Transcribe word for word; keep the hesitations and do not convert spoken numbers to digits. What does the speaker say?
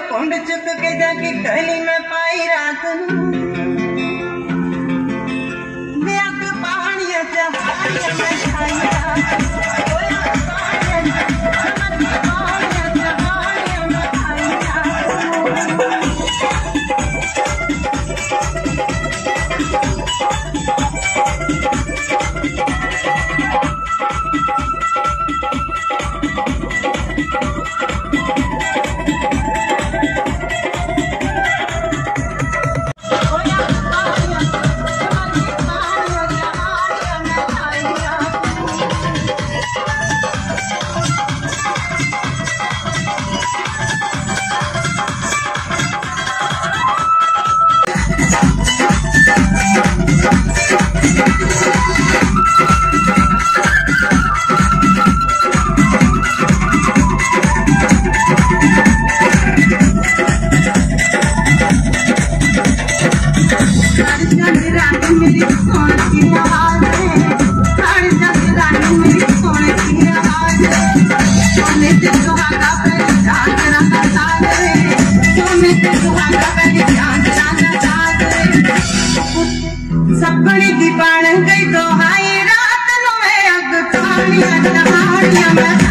कुंड चुक के जाके गली में पाई रात ब्याक पानिया जहानिया में खाइया सपने की बन गई तो हाई रात नो मैं अग खानिया जहानिया में